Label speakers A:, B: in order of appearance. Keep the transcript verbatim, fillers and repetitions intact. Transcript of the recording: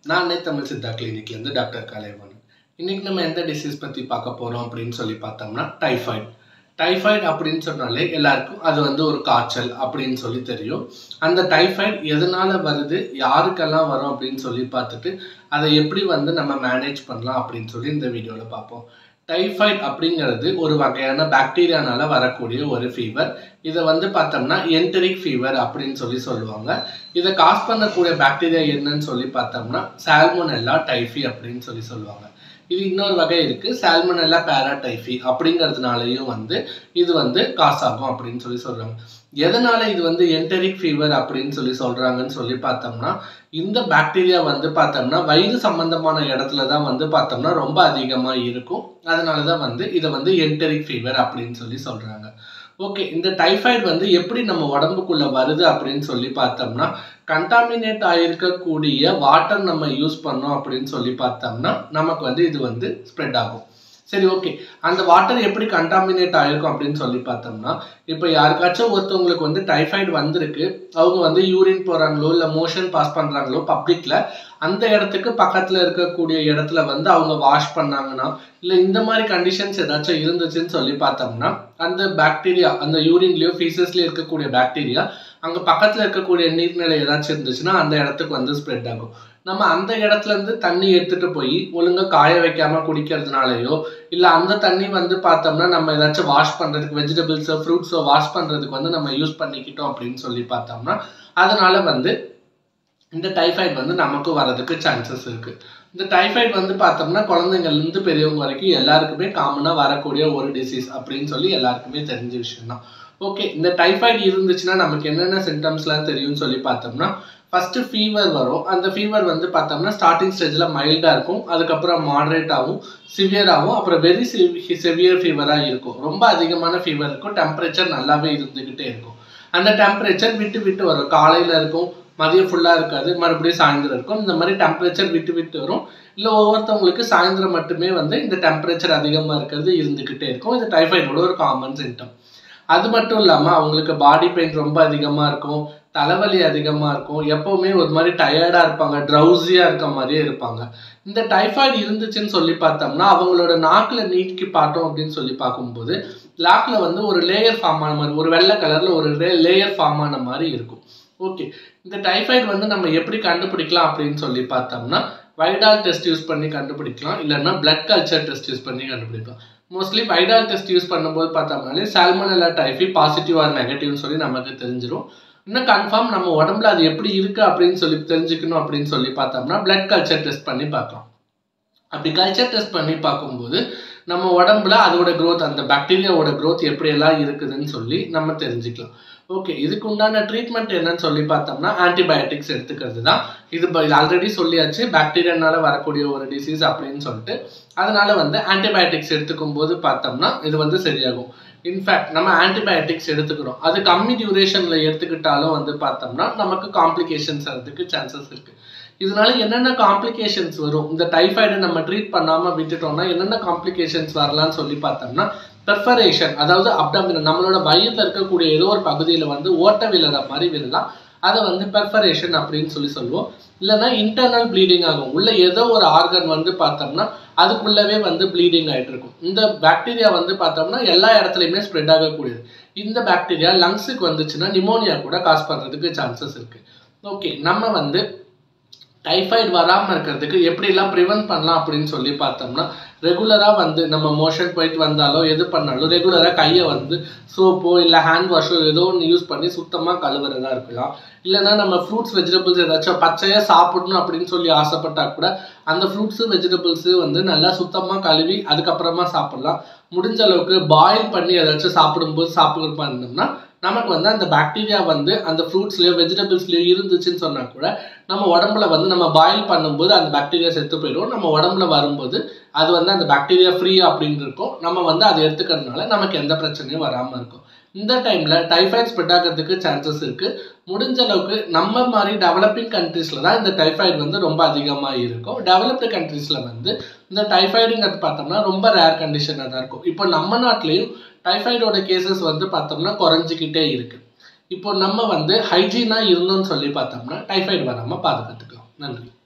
A: நான் தமிழ் சித்தா கிளினிக்ல இருந்து டாக்டர் கலைவன். இன்னைக்கு நம்ம எந்த டிசீஸ் பத்தி பார்க்க போறோம் அப்படின்னு சொல்லி பார்த்தோம்னா டைஃபாய்டு. டைஃபாய்டு அப்படின்னு சொன்னாலே எல்லாருக்கும் அது வந்து ஒரு காய்ச்சல் அப்படின்னு சொல்லி தெரியும். அந்த டைஃபாய்டு எதனால வருது, யாருக்கெல்லாம் வரும் அப்படின்னு சொல்லி பார்த்துட்டு அதை எப்படி வந்து நம்ம மேனேஜ் பண்ணலாம் அப்படின்னு சொல்லி இந்த வீடியோவில் பார்ப்போம். டைஃபாய்டு அப்படிங்கிறது ஒரு வகையான பாக்டீரியானால வரக்கூடிய ஒரு ஃபீவர். இதை வந்து பார்த்தோம்னா என்டெரிக் ஃபீவர் அப்படின்னு சொல்லி சொல்லுவாங்க. இதை காஸ் பண்ணக்கூடிய பாக்டீரியா என்னன்னு சொல்லி பார்த்தோம்னா சால்மோனெல்லா டைஃபி அப்படின்னு சொல்லி சொல்லுவாங்க. இது இன்னொரு வகை இருக்கு, சால்மோனெல்லா பேராடைஃபி அப்படிங்கிறதுனாலையும் வந்து இது வந்து காஸ் ஆகும் அப்படின்னு சொல்லி சொல்றாங்க. எதனால இது வந்து என்டெரிக் ஃபீவர் அப்படின்னு சொல்லி சொல்றாங்கன்னு சொல்லி பார்த்தோம்னா இந்த பாக்டீரியா வந்து பார்த்தோம்னா வயிறு சம்பந்தமான இடத்துல தான் வந்து பார்த்தோம்னா ரொம்ப அதிகமா இருக்கும். அதனாலதான் வந்து இதை வந்து என்டெரிக் ஃபீவர் அப்படின்னு சொல்லி சொல்றாங்க. ஓகே, இந்த டைஃபாய்டு வந்து எப்படி நம்ம உடம்புக்குள்ள வருது அப்படின்னு சொல்லி பார்த்தோம்னா கண்டாமினேட் ஆயிருக்கக்கூடிய வாட்டர் நம்ம யூஸ் பண்ணோம் அப்படின்னு சொல்லி பார்த்தோம்னா நமக்கு வந்து இது வந்து ஸ்ப்ரெட் ஆகும். சரி, ஓகே, அந்த வாட்டர் எப்படி கண்டாமினேட் ஆயிருக்கும் அப்படின்னு சொல்லி பார்த்தோம்னா இப்போ யாருக்காச்சும் ஒருத்தவங்களுக்கு வந்து டைஃபாய்டு வந்திருக்கு, அவங்க வந்து யூரின் போறாங்களோ இல்லை மோஷன் பாஸ் பண்றாங்களோ பப்ளிக்ல, அந்த இடத்துக்கு பக்கத்துல இருக்கக்கூடிய இடத்துல வந்து அவங்க வாஷ் பண்ணாங்கன்னா இல்லை இந்த மாதிரி கண்டிஷன்ஸ் ஏதாச்சும் இருந்துச்சுன்னு சொல்லி பார்த்தோம்னா அந்த பாக்டீரியா அந்த யூரின்லயோ ஃபீசஸ்லயோ இருக்கக்கூடிய பாக்டீரியா அங்க பக்கத்துல இருக்கக்கூடிய நீர்நிலை ஏதாச்சும் இருந்துச்சுன்னா அந்த இடத்துக்கு வந்து ஸ்ப்ரெட் ஆகும். நம்ம அந்த இடத்துல இருந்து தண்ணி எடுத்துட்டு போய் ஒழுங்கா காய வைக்காம குடிக்கிறதுனாலயோ இல்ல அந்த தண்ணி வந்து பார்த்தோம்னா நம்ம ஏதாச்சும் வாஷ் பண்றதுக்கு வெஜிடபிள்ஸோ ஃப்ரூட்ஸோ வாஷ் பண்றதுக்கு வந்து நம்ம யூஸ் பண்ணிக்கிட்டோம் அப்படின்னு சொல்லி பார்த்தோம்னா அதனால வந்து இந்த டைஃபாய்டு வந்து நமக்கு வரதுக்கு சான்சஸ் இருக்கு. இந்த டைஃபாய்டு வந்து பார்த்தோம்னா குழந்தைங்கள்ல இருந்து பெரியவங்க வரைக்கும் எல்லாருக்குமே காமனா வரக்கூடிய ஒரு டிசீஸ் அப்படின்னு சொல்லி எல்லாருக்குமே தெரிஞ்ச விஷயம் தான். ஓகே, இந்த டைஃபாய்டு இருந்துச்சுன்னா நமக்கு என்னென்ன சிம்டம்ஸ்லாம் தெரியும்னு சொல்லி பார்த்தோம்னா ஃபர்ஸ்ட் ஃபீவர் வரும். அந்த ஃபீவர் வந்து பார்த்தோம்னா ஸ்டார்டிங் ஸ்டேஜ்ல மைல்டா இருக்கும், அதுக்கப்புறம் மாடரேட்டாகவும் சிவியராகவும் அப்புறம் வெரி சிவியர் ஃபீவராக இருக்கும். ரொம்ப அதிகமான ஃபீவர் இருக்கும், டெம்பரேச்சர் நல்லாவே இருந்துகிட்டே இருக்கும். அந்த டெம்பரேச்சர் விட்டு விட்டு வரும், காலையில இருக்கும், மதியம் ஃபுல்லா இருக்காது, மறுபடியும் சாயந்தரம் இருக்கும். இந்த மாதிரி டெம்பரேச்சர் விட்டு விட்டு வரும். இல்லை ஒவ்வொருத்தவங்களுக்கு சாயந்தரம் மட்டுமே வந்து இந்த டெம்பரேச்சர் அதிகமா இருக்கிறது இருந்துகிட்டே இருக்கும். இது டைஃபாய்டோட ஒரு காமன் சிம்டம். அது மட்டும் இல்லாம அவங்களுக்கு பாடி பெயின் ரொம்ப அதிகமா இருக்கும், தலைவலி அதிகமா இருக்கும், எப்பவுமே ஒரு மாதிரி டயர்டா இருப்பாங்க, ட்ரௌசியா இருக்க மாதிரியே இருப்பாங்க. இந்த டைஃபாய்டு இருந்துச்சுன்னு சொல்லி பார்த்தோம்னா அவங்களோட நாக்குல நீக்கி பார்த்தோம் அப்படின்னு சொல்லி பார்க்கும்போது நாக்குல வந்து ஒரு லேயர் ஃபார்ம் ஆன மாதிரி, ஒரு வெள்ளை கலர்ல ஒரு லேயர் ஃபார்ம் ஆன மாதிரி இருக்கும். ஓகே, இந்த டைஃபாய்டு வந்து நம்ம எப்படி கண்டுபிடிக்கலாம் அப்படின்னு சொல்லி பார்த்தோம்னா வைடால் டெஸ்ட் யூஸ் பண்ணி கண்டுபிடிக்கலாம், இல்லைன்னா பிளட் கல்ச்சர் டெஸ்ட் யூஸ் பண்ணி கண்டுபிடிக்கலாம். மோஸ்ட்லி வைடால் டெஸ்ட் யூஸ் பண்ணும்போது பார்த்தோம்னாலே சால்மோனெல்லா டைஃபி பாசிட்டிவ் ஆர் நெகட்டிவ்னு சொல்லி நமக்கு தெரிஞ்சிடும். இன்னும் கன்ஃபார்ம் நம்ம உடம்புல அது எப்படி இருக்கு அப்படின்னு சொல்லி தெரிஞ்சுக்கணும் அப்படின்னு சொல்லி பார்த்தோம்னா பிளட் கல்ச்சர் டெஸ்ட் பண்ணி பார்க்கலாம். அப்படி கல்ச்சர் டெஸ்ட் பண்ணி பார்க்கும்போது நம்ம உடம்புல அதோட க்ரோத், அந்த பாக்டீரியாவோட க்ரோத் எப்படியெல்லாம் இருக்குதுன்னு சொல்லி நம்ம தெரிஞ்சுக்கலாம். ஓகே, இதுக்கு உண்டான ட்ரீட்மெண்ட் என்னன்னு சொல்லி பார்த்தோம்னா ஆன்டிபயோட்டிக்ஸ் எடுத்துக்கிறது தான். இது ஆல்ரெடி சொல்லியாச்சு, பாக்டீரியானால வரக்கூடிய ஒரு டிசீஸ் அப்படின்னு சொல்லிட்டு. அதனால வந்து ஆன்டிபயோட்டிக்ஸ் எடுத்துக்கும் போது பார்த்தோம்னா இது வந்து சரியாகும். இன்ஃபேக்ட் நம்ம ஆன்டிபயோட்டிக்ஸ் எடுத்துக்கிறோம், அது கம்மி டியூரேஷன்ல எடுத்துக்கிட்டாலும் வந்து பார்த்தோம்னா நமக்கு காம்ப்ளிகேஷன்ஸ் வரதுக்கு சான்சஸ் இருக்கு. இதனால என்னென்ன காம்ப்ளிகேஷன்ஸ் வரும், இந்த டைஃபாய்டை நம்ம ட்ரீட் பண்ணாம விட்டுட்டோம்னா என்னென்ன காம்ப்ளிகேஷன்ஸ் வரலாம்னு சொல்லி பார்த்தோம்னா பெர்ஃபரேஷன், அதாவது அப்டாமினல், நம்மளோட வயிற்றுல இருக்கக்கூடிய ஏதோ ஒரு பகுதியில வந்து ஓட்ட விழுற மாதிரி விழலாம், அதை வந்து பெர்ஃபரேஷன் அப்படின்னு சொல்லி சொல்லுவோம். இல்லைன்னா இன்டர்னல் ப்ளீடிங் ஆகும், உள்ள ஏதோ ஒரு ஆர்கன் வந்து பார்த்தோம்னா அதுக்குள்ளவே வந்து ப்ளீடிங் ஆகிட்டு இருக்கும். இந்த பாக்டீரியா வந்து பார்த்தோம்னா எல்லா இடத்துலையுமே ஸ்ப்ரெட் ஆகக்கூடியது. இந்த பாக்டீரியா லங்ஸுக்கு வந்துச்சுன்னா நிமோனியா கூட காஸ் பண்ணுறதுக்கு சான்சஸ் இருக்கு. ஓகே, நம்ம வந்து டைஃபாய்டு வராமல் இருக்கிறதுக்கு எப்படிலாம் ப்ரிவென்ட் பண்ணலாம் அப்படின்னு சொல்லி பார்த்தோம்னா ரெகுலராக வந்து நம்ம மோஷன் போயிட்டு வந்தாலோ எது பண்ணாலும் ரெகுலராக கையை வந்து சோப்போ இல்லை ஹேண்ட் வாஷோ ஏதோ ஒன்று யூஸ் பண்ணி சுத்தமாக கழுவுறதா இருக்கலாம். இல்லைன்னா நம்ம ஃப்ரூட்ஸ் வெஜிடபிள்ஸ் ஏதாச்சும் பச்சையாக சாப்பிடணும் அப்படின்னு சொல்லி ஆசைப்பட்டா கூட அந்த ஃப்ரூட்ஸு வெஜிடபிள்ஸு வந்து நல்லா சுத்தமாக கழுவி அதுக்கப்புறமா சாப்பிடலாம். முடிஞ்ச அளவுக்கு பாயில் பண்ணி ஏதாச்சும் சாப்பிடும்போது சாப்பிட பண்ணோம்னா நமக்கு வந்து அந்த பாக்டீரியா வந்து அந்த ஃப்ரூட்ஸ்லயோ வெஜிடபிள்ஸ்லயோ இருந்துச்சுன்னு சொன்னா கூட நம்ம உடம்புல வந்து நம்ம பாயில் பண்ணும்போது அந்த பாக்டீரியா செத்து போயிடும். நம்ம உடம்புல வரும்போது அது வந்து அந்த பாக்டீரியா ஃப்ரீ அப்படின்னு இருக்கும். நம்ம வந்து அதை எடுத்துக்கிறதுனால நமக்கு எந்த பிரச்சனையும் வராம இருக்கும். இந்த டைம்ல டைஃபாய்டு ஸ்ப்ரெட் ஆகிறதுக்கு சான்சஸ் இருக்கு. முடிஞ்ச அளவுக்கு நம்ம மாதிரி டெவலப்பிங் கண்ட்ரீஸ்ல தான் இந்த டைஃபாய்டு வந்து ரொம்ப அதிகமா இருக்கும். டெவலப்டு கண்ட்ரீஸ்ல வந்து இந்த டைஃபாய்டுங்கிறது பார்த்தோம்னா ரொம்ப ரேர் கண்டிஷனாக தான் இருக்கும். இப்போ நம்ம நாட்டிலையும் டைஃபாய்டோட கேசஸ் வந்து பார்த்தோம்னா குறைஞ்சிக்கிட்டே இருக்கு. இப்போ நம்ம வந்து ஹைஜீனா இருந்தோம்னு சொல்லி பார்த்தோம்னா டைஃபாய்டு வராமல் பாதுகாத்துக்கலாம். நன்றி.